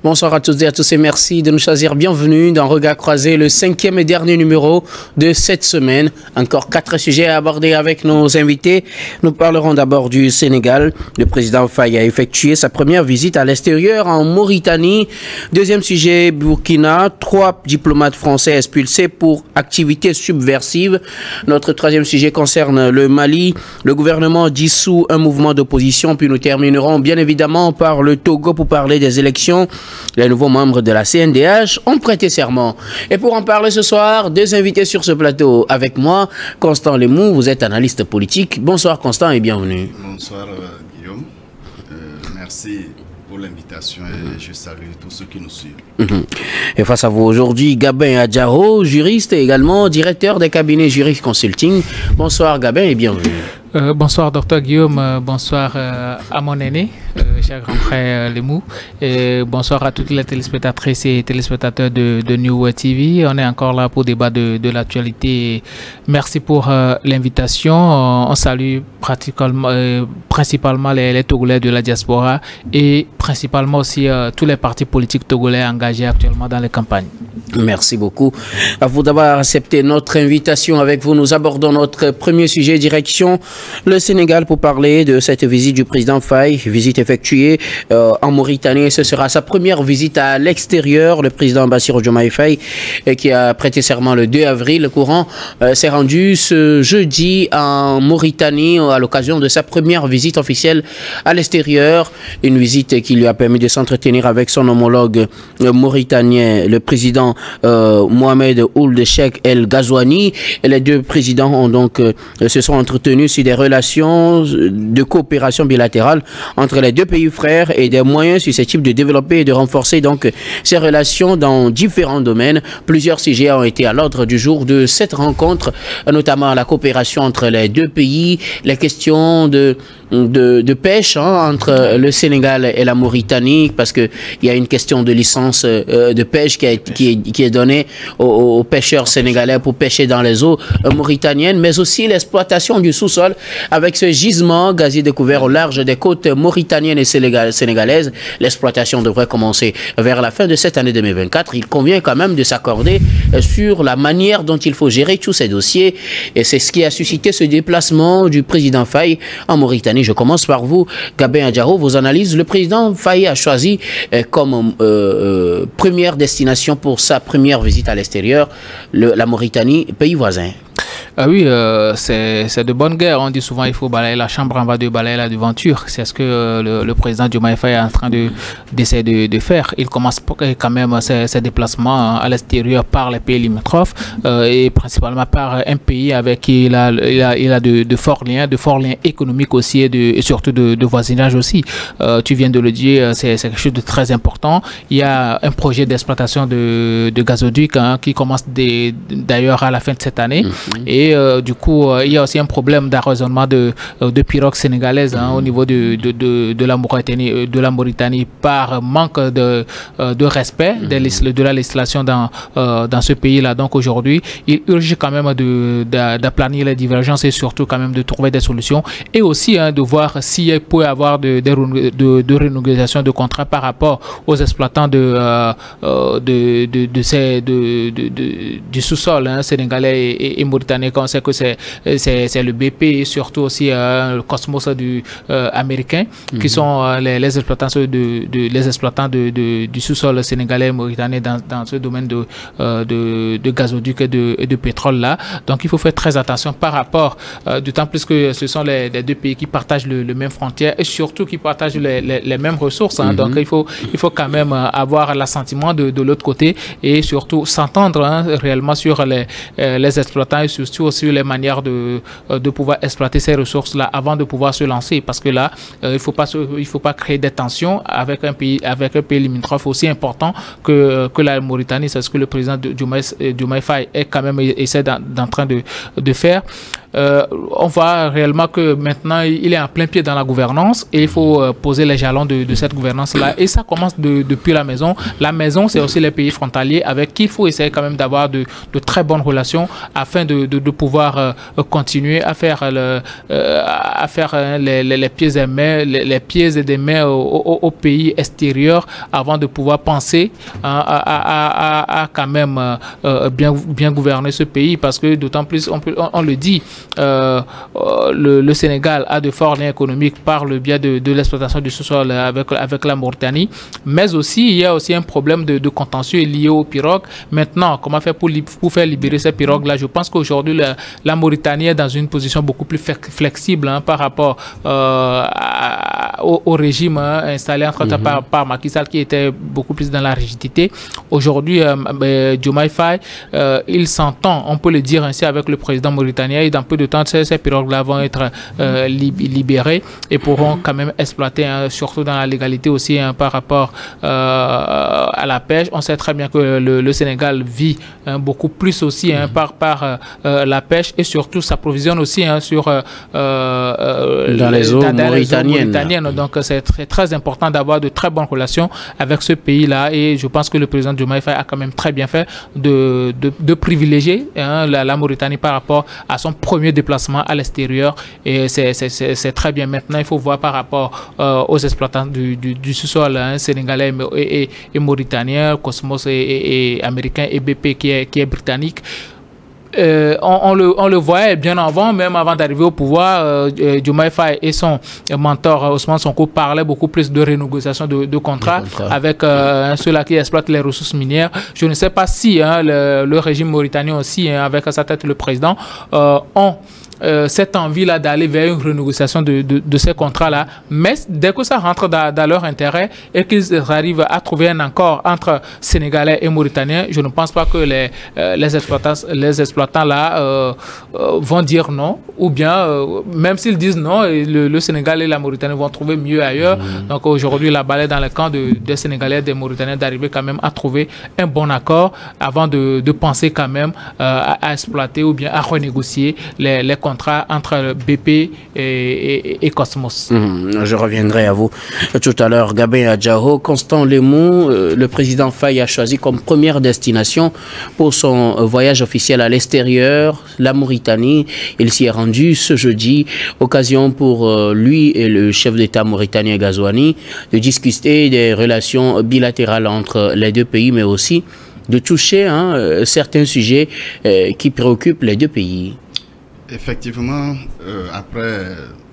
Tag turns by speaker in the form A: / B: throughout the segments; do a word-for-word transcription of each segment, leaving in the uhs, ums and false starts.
A: Bonsoir à toutes et à tous et merci de nous choisir. Bienvenue dans Regard Croisé, le cinquième et dernier numéro de cette semaine. Encore quatre sujets à aborder avec nos invités. Nous parlerons d'abord du Sénégal. Le président Faye a effectué sa première visite à l'extérieur en Mauritanie. Deuxième sujet, Burkina. Trois diplomates français expulsés pour activités subversives. Notre troisième sujet concerne le Mali. Le gouvernement dissout un mouvement d'opposition. Puis nous terminerons bien évidemment par le Togo pour parler des élections. Les nouveaux membres de la C N D H ont prêté serment. Et pour en parler ce soir, deux invités sur ce plateau. Avec moi, Constant Lemou, vous êtes analyste politique. Bonsoir Constant et bienvenue.
B: Bonsoir euh, Guillaume. Euh, merci pour l'invitation et je salue tous ceux qui nous suivent.
A: Mmh. Et face à vous aujourd'hui, Gabin Adjaro, juriste et également directeur des cabinets Jurist Consulting. Bonsoir Gabin et bienvenue.
C: Euh, bonsoir docteur Guillaume, euh, bonsoir euh, à mon aîné, euh, cher grand frère euh, Lemou, et bonsoir à toutes les téléspectatrices et téléspectateurs de, de New T V. On est encore là pour débat de, de l'actualité. Merci pour euh, l'invitation. On, on salue pratiquement, euh, principalement les, les Togolais de la diaspora et principalement aussi euh, tous les partis politiques togolais engagés actuellement dans les campagnes.
A: Merci beaucoup à vous d'avoir accepté notre invitation. Avec vous, nous abordons notre premier sujet, direction le Sénégal, pour parler de cette visite du président Faye, visite effectuée euh, en Mauritanie. Ce sera sa première visite à l'extérieur. Le président Bassirou Diomaye Faye, euh, qui a prêté serment le deux avril courant, euh, s'est rendu ce jeudi en Mauritanie à l'occasion de sa première visite officielle à l'extérieur. Une visite qui lui a permis de s'entretenir avec son homologue euh, mauritanien, le président euh, Mohamed Ould Cheikh El Ghazouani. Et les deux présidents ont donc euh, se sont entretenus sur des relations de coopération bilatérale entre les deux pays frères et des moyens susceptibles de développer et de renforcer donc ces relations dans différents domaines. Plusieurs sujets ont été à l'ordre du jour de cette rencontre, notamment la coopération entre les deux pays, les questions de De, de pêche hein, entre le Sénégal et la Mauritanie, parce qu'il y a une question de licence euh, de pêche qui, a, qui, est, qui est donnée aux, aux pêcheurs sénégalais pour pêcher dans les eaux euh, mauritaniennes, mais aussi l'exploitation du sous-sol avec ce gisement gazier découvert au large des côtes mauritaniennes et sénégalaises. L'exploitation devrait commencer vers la fin de cette année deux mille vingt-quatre. Il convient quand même de s'accorder euh, sur la manière dont il faut gérer tous ces dossiers, et c'est ce qui a suscité ce déplacement du président Faye en Mauritanie. Je commence par vous, Gabin Adjaro. Vos analyses. Le président Faye a choisi euh, comme euh, euh, première destination pour sa première visite à l'extérieur la Mauritanie, pays voisin.
C: Ah oui, euh, c'est de bonne guerre. On dit souvent il faut balayer la chambre avant de balayer la devanture. C'est ce que euh, le, le président Diomaye Faye est en train d'essayer de, de, de faire. Il commence quand même ses, ses déplacements à l'extérieur par les pays limitrophes euh, et principalement par un pays avec qui il a, il a, il a de, de forts liens, de forts liens économiques aussi et, de, et surtout de, de voisinage aussi. Euh, tu viens de le dire, c'est quelque chose de très important. Il y a un projet d'exploitation de, de gazoduc hein, qui commence d'ailleurs à la fin de cette année. Mm-hmm. Et euh, du coup, euh, il y a aussi un problème d'arraisonnement de, euh, de pirogues sénégalaises hein, au niveau de, de, de, de, la Mauritanie, de la Mauritanie par manque de, euh, de respect de, de la législation dans, euh, dans ce pays-là. Donc aujourd'hui, il urge quand même d'aplanir les divergences et surtout quand même de trouver des solutions et aussi hein, de voir s'il peut y avoir de, de, de, de renégociation de contrats par rapport aux exploitants de, euh, de, de, de ces, de, de, de, du sous-sol hein, sénégalais et, et mauritanien. On sait que c'est le B P et surtout aussi euh, le Cosmos du, euh, américain mm-hmm. qui sont euh, les, les exploitants, de, de, les exploitants de, de, du sous-sol sénégalais et mauritanien dans, dans ce domaine de, euh, de, de gazoduc et de, et de pétrole là. Donc il faut faire très attention par rapport, euh, d'autant plus que ce sont les, les deux pays qui partagent le, le même frontière et surtout qui partagent les, les, les mêmes ressources. Hein. Mm-hmm. Donc il faut, il faut quand même avoir l'assentiment de, de l'autre côté et surtout s'entendre hein, réellement sur les, euh, les exploitants et surtout sur les manières de, de pouvoir exploiter ces ressources-là avant de pouvoir se lancer. Parce que là, euh, il ne faut pas se, il faut pas créer des tensions avec un pays, avec un pays limitrophe aussi important que, que la Mauritanie. C'est ce que le président Diomaye Faye est quand même essaie d'en train de, de faire. euh, on voit réellement que maintenant, il est en plein pied dans la gouvernance et il faut euh, poser les jalons de, de cette gouvernance-là. Et ça commence de, depuis la maison. La maison, c'est aussi les pays frontaliers avec qui il faut essayer quand même d'avoir de, de très bonnes relations afin de, de, de pouvoir euh, continuer à faire, le, euh, à faire euh, les, les, les pieds et mains, les, les pieds et des mains aux, aux, aux pays extérieurs avant de pouvoir penser à, à, à, à quand même euh, bien, bien gouverner ce pays, parce que d'autant plus, on, peut, on, on le dit, euh, le, le Sénégal a de forts liens économiques par le biais de, de l'exploitation du sous-sol avec, avec la Mauritanie, mais aussi il y a aussi un problème de, de contentieux lié aux pirogues. Maintenant, comment faire pour, pour faire libérer ces pirogues-là? Je pense qu'aujourd'hui, la, la Mauritanie est dans une position beaucoup plus flexible hein, par rapport euh, à, au, au régime hein, installé entre mm-hmm. par, par Macky Sall, qui était beaucoup plus dans la rigidité. Aujourd'hui, euh, Diomaye Faye, euh, il s'entend, on peut le dire ainsi, avec le président mauritanien, et dans peu de temps, ces, ces pirogues-là vont être euh, lib libérées et pourront quand même exploiter, hein, surtout dans la légalité aussi, hein, par rapport euh, à la pêche. On sait très bien que le, le Sénégal vit hein, beaucoup plus aussi hein, par, par euh, la pêche, et surtout s'approvisionne aussi hein, sur euh, euh,
A: dans les eaux
C: dans, dans
A: mauritaniennes.
C: Les eaux mauritaniennes. Donc c'est très, très important d'avoir de très bonnes relations avec ce pays-là, et je pense que le président Diomaye Faye a quand même très bien fait de, de, de privilégier hein, la, la Mauritanie par rapport à son premier déplacement à l'extérieur, et c'est très bien. Maintenant, il faut voir par rapport euh, aux exploitants du, du, du sous-sol hein, sénégalais et, et, et mauritaniens, Cosmos et, et, et américain, et B P qui est, qui est britannique. Euh, on, on, le, on le voyait bien avant, même avant d'arriver au pouvoir. euh, Diomaye Faye et son mentor Ousmane Sonko parlaient beaucoup plus de renégociation de, de contrats contrat. avec euh, ceux-là qui exploitent les ressources minières. Je ne sais pas si hein, le, le régime mauritanien aussi, hein, avec à sa tête le président, euh, ont Euh, cette envie-là d'aller vers une renégociation de, de, de ces contrats-là, mais dès que ça rentre dans, dans leur intérêt et qu'ils arrivent à trouver un accord entre Sénégalais et Mauritaniens, je ne pense pas que les, euh, les exploitants, les exploitants là euh, euh, vont dire non, ou bien euh, même s'ils disent non, le, le Sénégal et la Mauritanie vont trouver mieux ailleurs. Mmh. Donc aujourd'hui, la balle est dans le camp de, des Sénégalais et des Mauritaniens d'arriver quand même à trouver un bon accord avant de, de penser quand même euh, à, à exploiter ou bien à renégocier les, les contrat entre B P et, et, et Cosmos.
A: Mmh, je reviendrai à vous tout à l'heure. Gabin Adjao, Constant Lemou, euh, le président Faye a choisi comme première destination pour son euh, voyage officiel à l'extérieur la Mauritanie. Il s'y est rendu ce jeudi, occasion pour euh, lui et le chef d'État mauritanien Ghazouani de discuter des relations bilatérales entre les deux pays, mais aussi de toucher hein, certains sujets euh, qui préoccupent les deux pays.
B: Effectivement, euh, après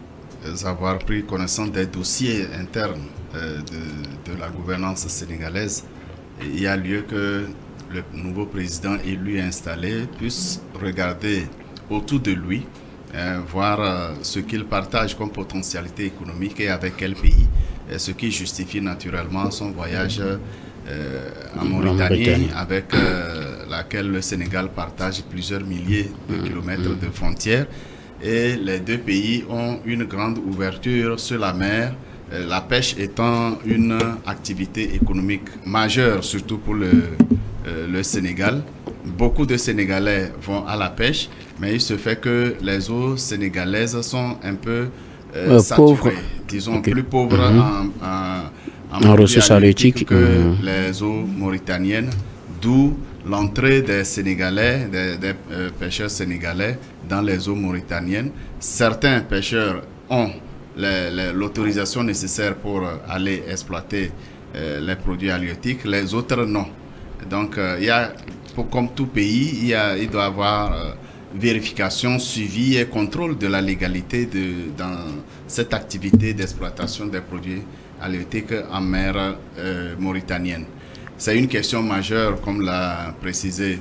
B: avoir pris connaissance des dossiers internes euh, de, de la gouvernance sénégalaise, il y a lieu que le nouveau président élu installé puisse regarder autour de lui, euh, voir euh, ce qu'il partage comme potentialité économique et avec quel pays, et ce qui justifie naturellement son voyage Euh, en Mauritanie, avec euh, laquelle le Sénégal partage plusieurs milliers de kilomètres de frontières, et les deux pays ont une grande ouverture sur la mer, euh, la pêche étant une activité économique majeure, surtout pour le, euh, le Sénégal. Beaucoup de Sénégalais vont à la pêche, mais il se fait que les eaux sénégalaises sont un peu euh, euh, saturées, pauvres. disons okay. plus pauvres mm-hmm. en, en en ressources halieutiques que mmh. les eaux mauritaniennes, d'où l'entrée des Sénégalais, des, des euh, pêcheurs sénégalais dans les eaux mauritaniennes. Certains pêcheurs ont l'autorisation nécessaire pour aller exploiter euh, les produits halieutiques, les autres non. Donc, euh, il y a, pour, comme tout pays, il, y a, il doit y avoir euh, vérification, suivi et contrôle de la légalité de, dans cette activité d'exploitation des produits halieutiques en mer euh, mauritanienne. C'est une question majeure, comme l'a précisé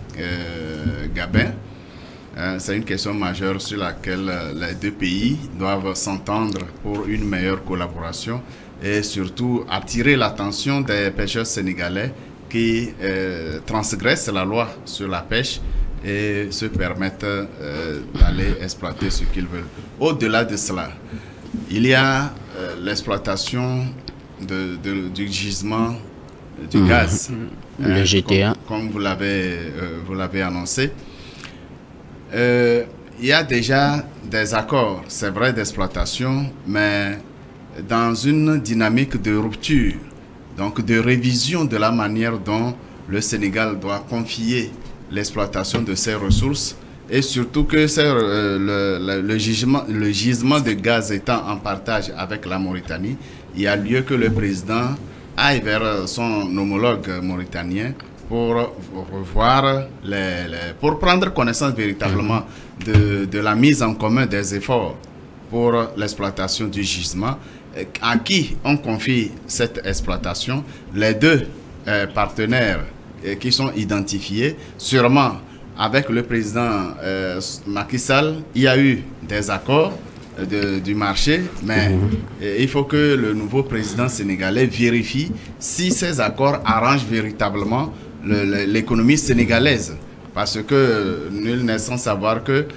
B: euh, Gabin. Euh, C'est une question majeure sur laquelle euh, les deux pays doivent s'entendre pour une meilleure collaboration et surtout attirer l'attention des pêcheurs sénégalais qui euh, transgressent la loi sur la pêche et se permettent euh, d'aller exploiter ce qu'ils veulent. Au-delà de cela, il y a euh, l'exploitation de, de, du gisement du mmh. gaz,
A: le
B: hein,
A: G T A.
B: Comme, comme vous l'avez euh, vous l'avez annoncé. Euh, il y a déjà des accords, c'est vrai, d'exploitation, mais dans une dynamique de rupture, donc de révision de la manière dont le Sénégal doit confier l'exploitation de ses ressources, et surtout que c'est, euh, le, le, le, gisement, le gisement de gaz étant en partage avec la Mauritanie, il y a lieu que le président aille vers son homologue mauritanien pour revoir, les, les, pour prendre connaissance véritablement de, de la mise en commun des efforts pour l'exploitation du gisement, à qui on confie cette exploitation. Les deux euh, partenaires euh, qui sont identifiés, sûrement avec le président euh, Macky Sall, il y a eu des accords de, du marché, mais mmh. euh, il faut que le nouveau président sénégalais vérifie si ces accords arrangent véritablement l'économie sénégalaise. Parce que nul n'est sans savoir que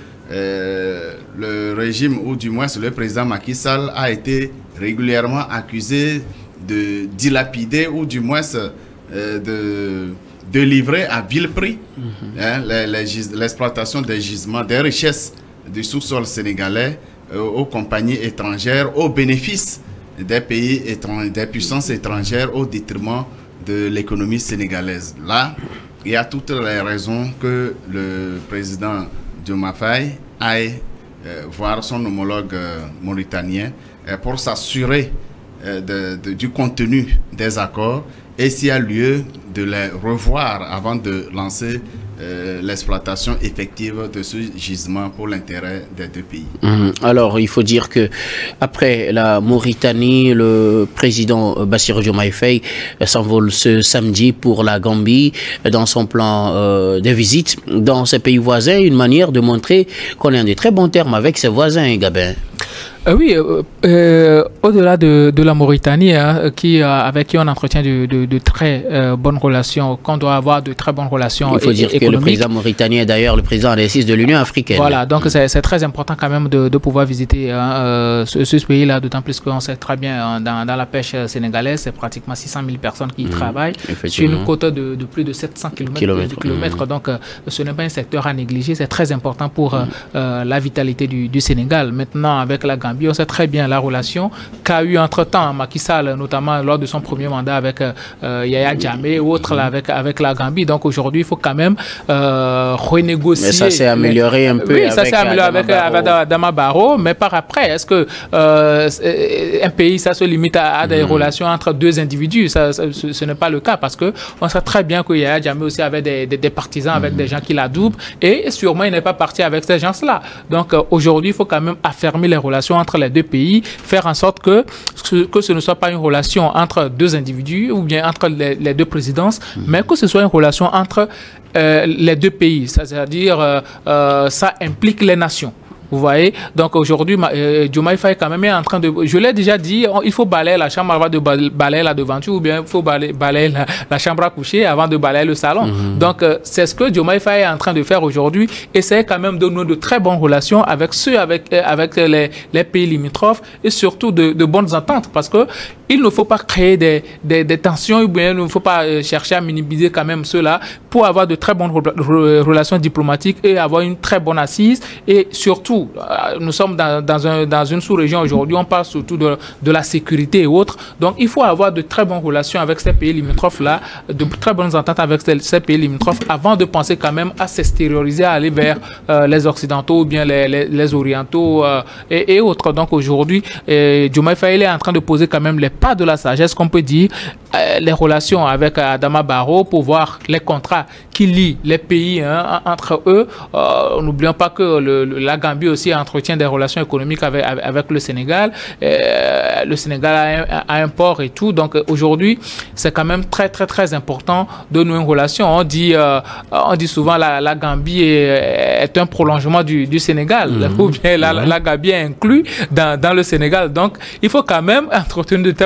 B: euh, le régime, ou du moins le président Macky Sall, a été régulièrement accusé de dilapider, ou du moins euh, de, de livrer à vil prix mm-hmm. hein, l'exploitation des gisements, des richesses du sous-sol sénégalais euh, aux compagnies étrangères, au bénéfice des pays étrangers, des puissances étrangères, au détriment de l'économie sénégalaise. Là, il y a toutes les raisons que le président Diomaye Faye aille euh, voir son homologue euh, mauritanien euh, pour s'assurer euh, de, de, du contenu des accords et s'il y a lieu de les revoir avant de lancer euh, l'exploitation effective de ce gisement pour l'intérêt des deux pays.
A: Mmh. Alors, il faut dire que après la Mauritanie, le président Bassirou Diomaye Faye s'envole ce samedi pour la Gambie dans son plan euh, de visite dans ces pays voisins, une manière de montrer qu'on est en de très bons termes avec ses voisins, Gabin.
C: Euh, oui, euh, euh, au-delà de, de la Mauritanie, hein, qui, euh, avec qui on entretient de, de, de très euh, bonnes relations, qu'on doit avoir de très bonnes relations.
A: Il faut dire que le président mauritanien est d'ailleurs le président en exercice de l'Union africaine.
C: Voilà, donc mmh. c'est très important quand même de, de pouvoir visiter hein, euh, ce, ce pays-là, d'autant plus qu'on sait très bien, hein, dans, dans la pêche sénégalaise, c'est pratiquement six cent mille personnes qui y mmh. travaillent sur une côte de, de plus de sept cents kilomètres. Mmh. Donc, euh, ce n'est pas un secteur à négliger, c'est très important pour mmh. euh, la vitalité du, du Sénégal. Maintenant, avec la Gambie, on sait très bien la relation qu'a eu entre-temps Macky Sall, notamment lors de son premier mandat avec euh, Yaya Jammeh ou autres là, avec, avec la Gambie. Donc aujourd'hui, il faut quand même euh, renégocier.
A: Mais ça s'est amélioré les... un peu.
C: Oui,
A: avec
C: ça s'est amélioré avec, avec Adama Barrow. Mais par après, est-ce que euh, un pays, ça se limite à, à des mmh. relations entre deux individus? Ça, ça, ce, ce n'est pas le cas parce qu'on sait très bien que Yaya Jammeh aussi avait des, des, des partisans, mmh. avec des gens qui l'adoubent. Et sûrement, il n'est pas parti avec ces gens-là. Donc euh, aujourd'hui, il faut quand même affermir les relations entre les deux pays, faire en sorte que, que ce ne soit pas une relation entre deux individus ou bien entre les, les deux présidences, mmh. mais que ce soit une relation entre euh, les deux pays. C'est-à-dire, euh, euh, ça implique les nations. Vous voyez, donc aujourd'hui, euh, Diomaye Faye quand même est en train de... Je l'ai déjà dit, on, il faut balayer la chambre avant de balayer la devanture, ou bien il faut balayer, balayer la, la chambre à coucher avant de balayer le salon. Mmh. Donc, euh, c'est ce que Diomaye Faye est en train de faire aujourd'hui. Essayer quand même de nouer de très bonnes relations avec ceux, avec, euh, avec les, les pays limitrophes et surtout de, de bonnes ententes. Parce que il ne faut pas créer des, des, des tensions, ou bien il ne faut pas euh, chercher à minimiser quand même ceux-là pour avoir de très bonnes re re relations diplomatiques et avoir une très bonne assise. Et surtout, nous sommes dans, dans, un, dans une sous-région aujourd'hui, on parle surtout de, de la sécurité et autres. Donc, il faut avoir de très bonnes relations avec ces pays limitrophes-là, de très bonnes ententes avec ces, ces pays limitrophes avant de penser quand même à s'extérioriser, à aller vers euh, les Occidentaux ou bien les, les, les Orientaux euh, et, et autres. Donc, aujourd'hui, Diomaye Faye est en train de poser quand même les pas de la sagesse, qu'on peut dire, euh, les relations avec Adama Barrow pour voir les contrats qui lient les pays hein, entre eux. Euh, N'oublions pas que le, le, la Gambie aussi entretient des relations économiques avec, avec, avec le Sénégal. Euh, le Sénégal a un, a un port et tout. Donc aujourd'hui, c'est quand même très, très, très important de nouer une relation. On dit, euh, on dit souvent la, la Gambie est, est un prolongement du, du Sénégal. Mmh. Ou bien la, la, la Gambie est inclus dans, dans le Sénégal. Donc il faut quand même entretenir de telles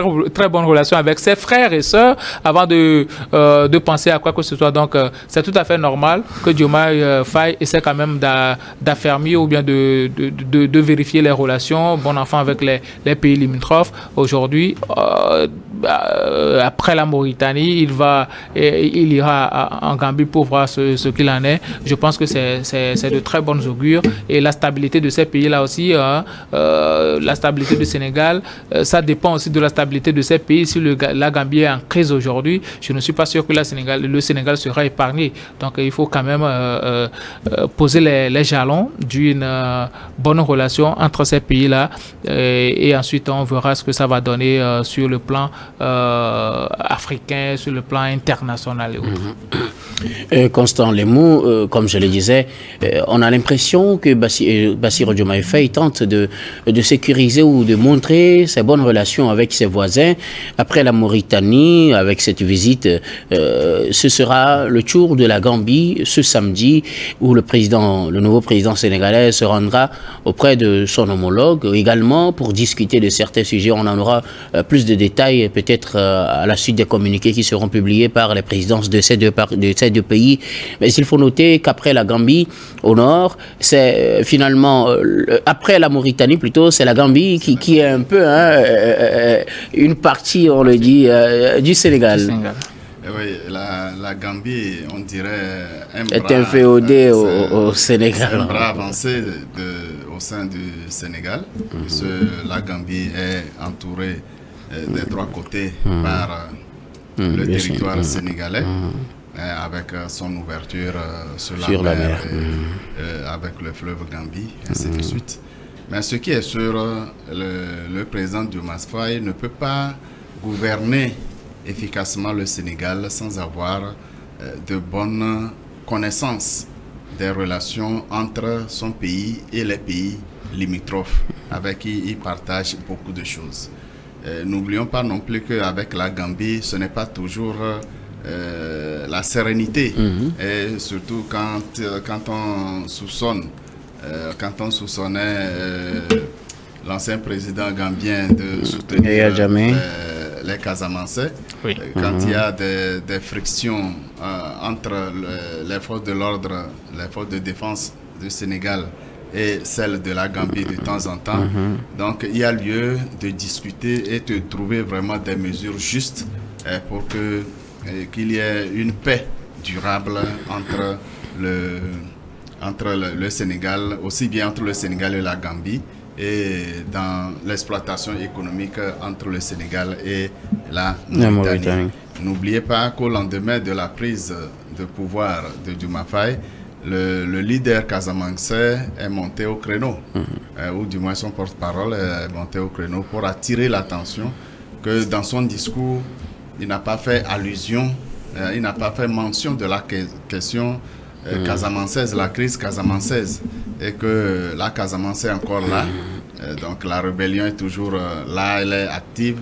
C: très, très bonnes relations avec ses frères et sœurs avant de, euh, de penser à quoi que ce soit. Donc, euh, c'est tout à fait normal que Diomaye euh, Faye essaie quand même d'affermir ou bien de, de, de, de vérifier les relations, bon enfant, avec les, les pays limitrophes. Aujourd'hui, euh, euh, après la Mauritanie, il, va, et, il ira en Gambie pour voir ce, ce qu'il en est. Je pense que c'est de très bonnes augures. Et la stabilité de ces pays-là aussi, euh, euh, la stabilité du Sénégal, euh, ça dépend aussi de la stabilité de ces pays. Si le, la Gambie est en crise aujourd'hui, je ne suis pas sûr que la Sénégal, le Sénégal sera épargné. Donc il faut quand même euh, euh, poser les, les jalons d'une euh, bonne relation entre ces pays-là. Et, et ensuite, on verra ce que ça va donner euh, sur le plan euh, africain, sur le plan international et autres.
A: Mmh. Euh, Constant Lemou, euh, comme je le disais, euh, on a l'impression que Bassi, Bassirou Diomaye Faye tente de, de sécuriser ou de montrer ses bonnes relations avec ses voisins. Après la Mauritanie, avec cette visite, euh, ce sera le tour de la Gambie ce samedi où le président, le nouveau président sénégalais se rendra auprès de son homologue également pour discuter de certains sujets. On en aura euh, plus de détails peut-être euh, à la suite des communiqués qui seront publiés par les présidences de ces deux, de ces deux pays. Mais il faut noter qu'après la Gambie au nord, c'est euh, finalement, euh, après la Mauritanie plutôt, c'est la Gambie qui, qui est un peu hein, euh, une partie, on le dit, euh, du Sénégal. Du Sénégal.
B: Oui, la, la Gambie, on dirait, un
A: est inféodée au, au Sénégal.
B: Un bras avancé de, de, au sein du Sénégal. Mm-hmm. Puisque la Gambie est entourée euh, des trois côtés mm-hmm. par euh, mm-hmm. le territoire mm-hmm. sénégalais. Mm-hmm. euh, avec euh, son ouverture euh, sur, sur la, la mer, mer. Et, mm-hmm. euh, avec le fleuve Gambie, ainsi mm-hmm. de suite. Mais ce qui est sûr, le, le président Diomaye Faye ne peut pas gouverner efficacement le Sénégal sans avoir euh, de bonnes connaissances des relations entre son pays et les pays limitrophes avec qui il partage beaucoup de choses. Euh, N'oublions pas non plus qu'avec la Gambie, ce n'est pas toujours euh, la sérénité, mm-hmm. et surtout quand, quand on soupçonne, euh, quand on soupçonnait euh, l'ancien président gambien de soutenir euh, les Casamançais, oui. Quand mm-hmm. il y a des, des frictions euh, entre le, les forces de l'ordre, les forces de défense du Sénégal et celles de la Gambie de temps en temps. Mm-hmm. Donc il y a lieu de discuter et de trouver vraiment des mesures justes euh, pour que euh, qu'il y ait une paix durable entre le, entre le, le Sénégal, aussi bien entre le Sénégal et la Gambie, et dans l'exploitation économique entre le Sénégal et la Mauritanie. N'oubliez pas qu'au lendemain de la prise de pouvoir de Diomaye Faye, le, le leader casamançais est monté au créneau, mmh. euh, ou du moins son porte-parole est monté au créneau pour attirer l'attention que dans son discours, il n'a pas fait allusion, euh, il n'a pas fait mention de la que question euh, mmh. casamançaise, la crise casamançaise, et que la Casamance est encore là. Euh, donc la rébellion est toujours euh, là, elle est active,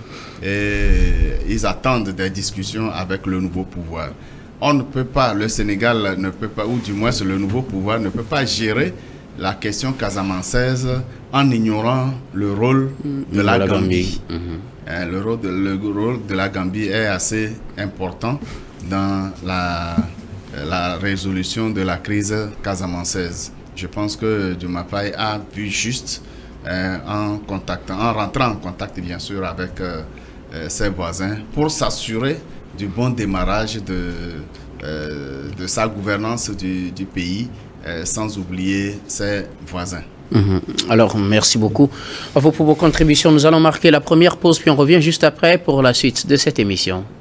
B: et ils attendent des discussions avec le nouveau pouvoir. On ne peut pas, le Sénégal ne peut pas, ou du moins le nouveau pouvoir ne peut pas gérer la question casamançaise en ignorant le rôle de, de la, la Gambie. Gambie. Mm-hmm. euh, le, rôle de, le rôle de la Gambie est assez important dans la, la résolution de la crise casamançaise. Je pense que Diomaye Faye a vu juste euh, en contactant, en rentrant en contact bien sûr avec euh, euh, ses voisins pour s'assurer du bon démarrage de, euh, de sa gouvernance du, du pays, euh, sans oublier ses voisins.
A: Mmh. Alors, merci beaucoup à vous pour vos contributions. Nous allons marquer la première pause, puis on revient juste après pour la suite de cette émission.